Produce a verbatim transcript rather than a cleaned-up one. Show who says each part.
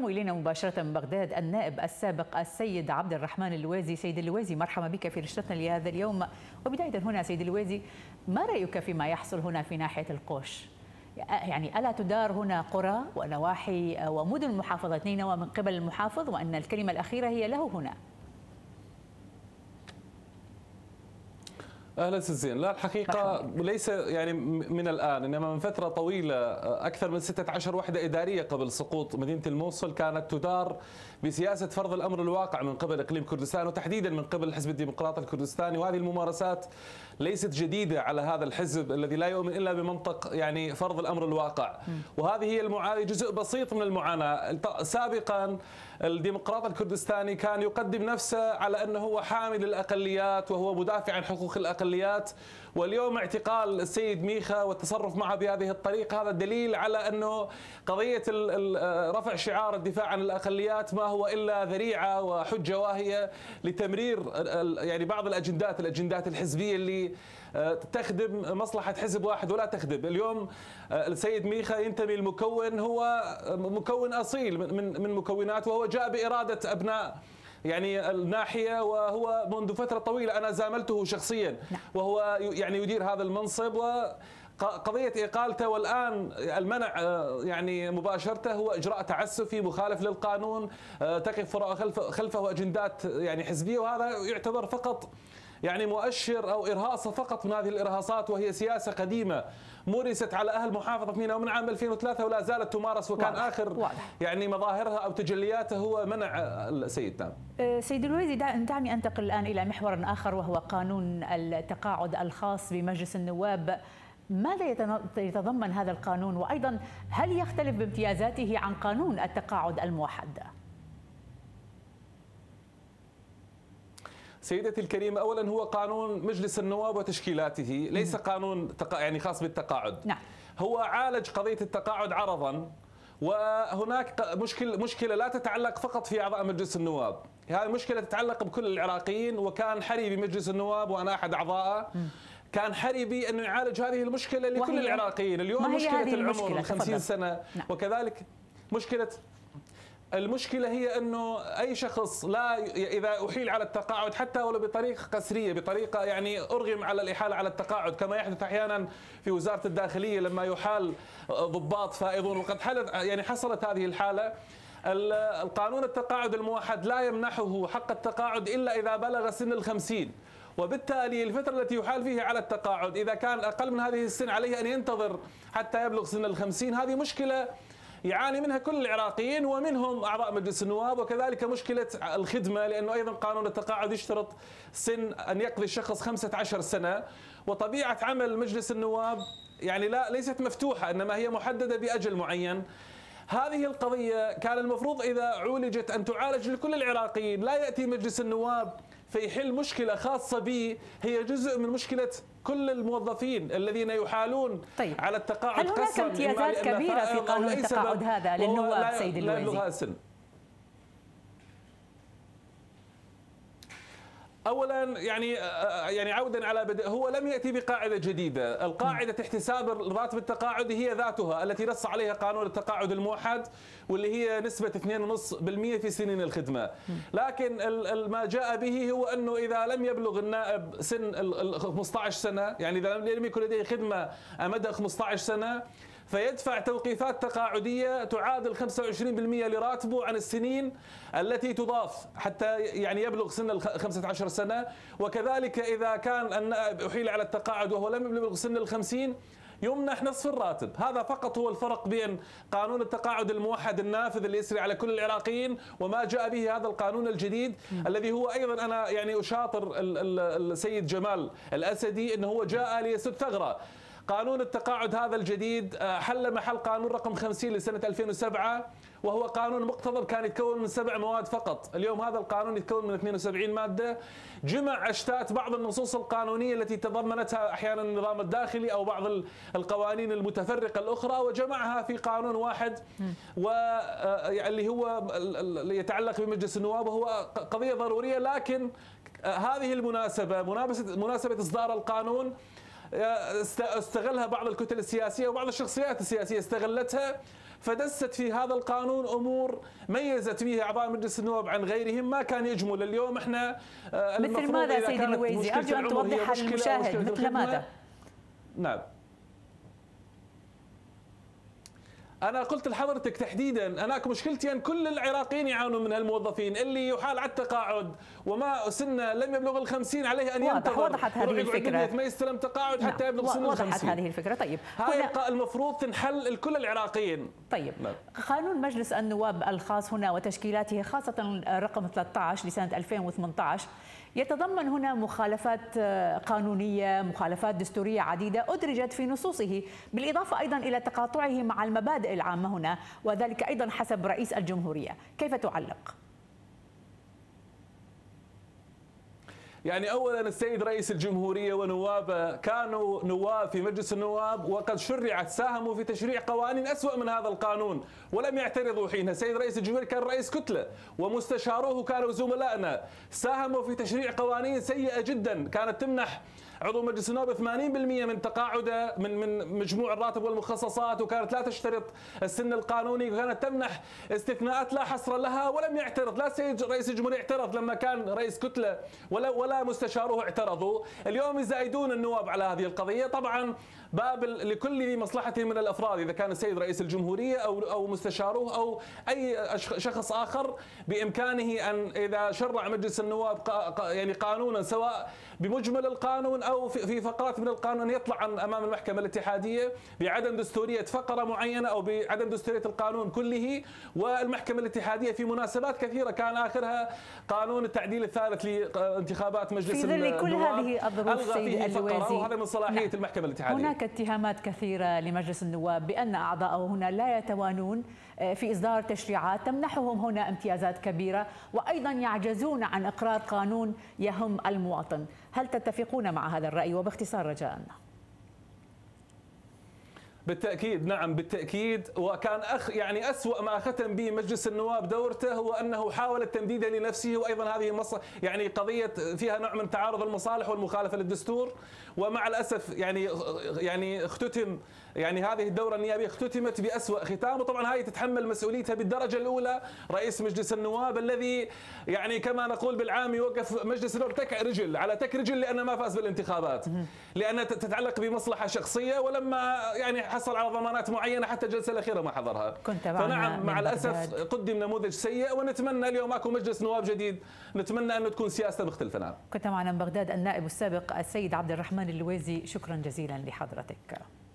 Speaker 1: إلينا مباشرة من بغداد النائب السابق السيد عبد الرحمن اللويزي. سيد اللويزي، مرحبا بك في رشتنا لهذا اليوم. وبداية هنا سيد اللويزي، ما رأيك فيما يحصل هنا في ناحية القوش؟ يعني ألا تدار هنا قرى ونواحي ومدن محافظة نينوى من قبل المحافظ، وأن الكلمة الأخيرة هي له هنا؟
Speaker 2: اهلا سيزين. لا الحقيقه ليس يعني من الان، انما من فتره طويله، اكثر من ستة عشر وحده اداريه قبل سقوط مدينه الموصل كانت تدار بسياسه فرض الامر الواقع من قبل اقليم كردستان، وتحديدا من قبل الحزب الديمقراطي الكردستاني. وهذه الممارسات ليست جديده على هذا الحزب الذي لا يؤمن الا بمنطق يعني فرض الامر الواقع. وهذه هي المعاناه، جزء بسيط من المعاناه. سابقا الديمقراط الكردستاني كان يقدم نفسه على انه هو حامي للاقليات وهو مدافع عن حقوق الاقليات، واليوم اعتقال السيد ميخا والتصرف معه بهذه الطريقه هذا دليل على انه قضيه رفع شعار الدفاع عن الاقليات ما هو الا ذريعه وحجه واهيه لتمرير يعني بعض الاجندات الاجندات الحزبيه اللي تخدم مصلحه حزب واحد ولا تخدم. اليوم السيد ميخا ينتمي المكون هو مكون اصيل من من مكونات، وهو جاء باراده ابناء يعني الناحيه، وهو منذ فتره طويله انا زاملته شخصيا وهو يعني يدير هذا المنصب. وقضيه اقالته والان المنع يعني مباشرته هو اجراء تعسفي مخالف للقانون، تقف خلفه اجندات يعني حزبيه، وهذا يعتبر فقط يعني مؤشر او ارهاصه فقط من هذه الارهاصات، وهي سياسه قديمه مورست على اهل محافظه نينوى من عام ألفين وثلاثة ولا زالت تمارس، وكان واضح. اخر واضح. يعني مظاهرها او تجلياتها هو منع السيد. نعم.
Speaker 1: سيد اللويزي، دعني انتقل الان الى محور اخر، وهو قانون التقاعد الخاص بمجلس النواب. ماذا يتضمن هذا القانون؟ وايضا هل يختلف بامتيازاته عن قانون التقاعد الموحد؟
Speaker 2: سيدتي الكريمة، أولا هو قانون مجلس النواب وتشكيلاته، ليس قانون يعني خاص بالتقاعد.
Speaker 1: نعم.
Speaker 2: هو عالج قضية التقاعد عرضا، وهناك مشكلة مشكلة لا تتعلق فقط في أعضاء مجلس النواب، هذه المشكلة تتعلق بكل العراقيين. وكان حري بمجلس النواب وأنا أحد أعضائه، كان حري بي أنه يعالج هذه المشكلة لكل العراقيين. اليوم مشكلة العمر خمسين سنة. نعم. وكذلك مشكلة المشكلة هي أنه أي شخص لا إذا أحيل على التقاعد حتى ولو بطريقة قسرية، بطريقة يعني أرغم على الإحالة على التقاعد، كما يحدث أحيانا في وزارة الداخلية لما يحال ضباط فائضون، وقد حدث يعني حصلت هذه الحالة. القانون التقاعد الموحد لا يمنحه حق التقاعد إلا إذا بلغ سن الخمسين، وبالتالي الفترة التي يحال فيها على التقاعد إذا كان أقل من هذه السن عليه أن ينتظر حتى يبلغ سن الخمسين. هذه مشكلة يعاني منها كل العراقيين ومنهم أعضاء مجلس النواب. وكذلك مشكلة الخدمة، لأنه أيضا قانون التقاعد يشترط سن أن يقضي الشخص خمسة عشر سنة، وطبيعة عمل مجلس النواب يعني لا ليست مفتوحة، إنما هي محددة بأجل معين. هذه القضية كان المفروض إذا عولجت أن تعالج لكل العراقيين، لا يأتي مجلس النواب فيحل مشكلة خاصة به، هي جزء من مشكلة كل الموظفين الذين يحالون
Speaker 1: طيب.
Speaker 2: على التقاعد.
Speaker 1: هل هناك امتيازات كبيرة في قانون التقاعد هذا للنواب سيد اللويزي؟
Speaker 2: اولا يعني يعني عودا على بدء، هو لم ياتي بقاعده جديده، القاعده احتساب راتب التقاعد هي ذاتها التي نص عليها قانون التقاعد الموحد، واللي هي نسبه اثنين فاصلة خمسة بالمئة في سنين الخدمه. لكن ما جاء به هو انه اذا لم يبلغ النائب سن ال خمسة عشر سنه، يعني اذا لم يكن لديه خدمه مدى خمسة عشر سنه، فيدفع توقيفات تقاعدية تعادل خمسة وعشرين بالمئة لراتبه عن السنين التي تضاف حتى يعني يبلغ سن ال خمسة عشر سنة. وكذلك إذا كان النائب أحيل على التقاعد وهو لم يبلغ سن الخمسين يمنح نصف الراتب. هذا فقط هو الفرق بين قانون التقاعد الموحد النافذ اللي يسري على كل العراقيين وما جاء به هذا القانون الجديد، م. الذي هو أيضا أنا يعني أشاطر السيد جمال الأسدي أنه هو جاء ليسد ثغرة. قانون التقاعد هذا الجديد حل محل قانون رقم خمسين لسنة ألفين وسبعة، وهو قانون مقتضب كان يتكون من سبع مواد فقط. اليوم هذا القانون يتكون من اثنين وسبعين مادة، جمع أشتات بعض النصوص القانونية التي تضمنتها أحيانا النظام الداخلي أو بعض القوانين المتفرقة الأخرى، وجمعها في قانون واحد، واللي هو اللي يتعلق بمجلس النواب، وهو قضية ضرورية. لكن هذه المناسبة مناسبة إصدار القانون استغلها بعض الكتل السياسية وبعض الشخصيات السياسية استغلتها فدست في هذا القانون امور ميزت به اعضاء مجلس النواب عن غيرهم ما كان يجمل. اليوم احنا
Speaker 1: مثل ماذا سيدي الويزي؟ ارجو ان توضح للمشاهد مثل ماذا؟
Speaker 2: نعم، أنا قلت لحضرتك تحديدا أنا مشكلتي أن كل العراقيين يعانون من الموظفين اللي يحال على التقاعد وما سنه لم يبلغ الخمسين عليه أن ينتظر.
Speaker 1: وضحت هذه الفكرة.
Speaker 2: ما يستلم تقاعد حتى يبلغ سن الخمسين.
Speaker 1: وضحت هذه الفكرة. طيب
Speaker 2: هاي المفروض تنحل لكل العراقيين.
Speaker 1: طيب نعم. قانون مجلس النواب الخاص هنا وتشكيلاته خاصة رقم ثلاثة عشر لسنة ألفين وثمانية عشر يتضمن هنا مخالفات قانونية، مخالفات دستورية عديدة أدرجت في نصوصه، بالإضافة أيضا إلى تقاطعه مع المبادئ العامة هنا، وذلك أيضا حسب رئيس الجمهورية. كيف تعلق؟
Speaker 2: يعني أولا السيد رئيس الجمهورية ونوابه كانوا نواب في مجلس النواب وقد شرعت ساهموا في تشريع قوانين أسوأ من هذا القانون ولم يعترضوا حينها. السيد رئيس الجمهورية كان رئيس كتلة ومستشاروه كانوا زملائنا، ساهموا في تشريع قوانين سيئة جدا كانت تمنح عضو مجلس النواب ثمانين بالمئة من تقاعده من من مجموع الراتب والمخصصات، وكانت لا تشترط السن القانوني، وكانت تمنح استثناءات لا حصر لها ولم يعترض. لا السيد رئيس الجمهورية اعترض لما كان رئيس كتلة ولا ولا مستشاروه اعترضوا. اليوم يزايدون النواب على هذه القضية، طبعا باب لكل ذي مصلحة من الافراد اذا كان السيد رئيس الجمهورية او او مستشاروه او اي شخص اخر بامكانه ان اذا شرع مجلس النواب يعني قانونا سواء بمجمل القانون او في فقرات من القانون يطلع امام المحكمة الاتحادية بعدم دستورية فقرة معينة او بعدم دستورية القانون كله. والمحكمة الاتحادية في مناسبات كثيرة كان اخرها قانون التعديل الثالث لانتخابات مجلس النواب
Speaker 1: في ظل كل هذه الظروف سيدي الوازي
Speaker 2: وهذا من صلاحية المحكمة الاتحادية.
Speaker 1: هناك اتهامات كثيرة لمجلس النواب بأن أعضاءه هنا لا يتوانون في إصدار تشريعات تمنحهم هنا امتيازات كبيرة، وأيضا يعجزون عن إقرار قانون يهم المواطن. هل تتفقون مع هذا الرأي؟ وباختصار رجاءً.
Speaker 2: بالتأكيد نعم بالتأكيد. وكان أخ يعني أسوأ ما ختم به مجلس النواب دورته هو أنه حاول التمديد لنفسه، وأيضا هذه مص... يعني قضية فيها نوع من تعارض المصالح والمخالفة للدستور. ومع الأسف يعني يعني اختتم يعني هذه الدورة النيابية اختتمت بأسوأ ختام، وطبعا هاي تتحمل مسؤوليتها بالدرجة الأولى رئيس مجلس النواب الذي يعني كما نقول بالعام يوقف مجلس النواب تك رجل على تك رجل لأنه ما فاز بالانتخابات، لأنها تتعلق بمصلحة شخصية، ولما يعني حصل على ضمانات معينة حتى الجلسة الأخيرة ما حضرها. فنعم مع الأسف قدم نموذج سيء، ونتمنى اليوم اكو مجلس نواب جديد نتمنى أن تكون سياسته مختلفة. نعم.
Speaker 1: كنت معنا من بغداد النائب السابق السيد عبد الرحمن اللويزي، شكرا جزيلا لحضرتك.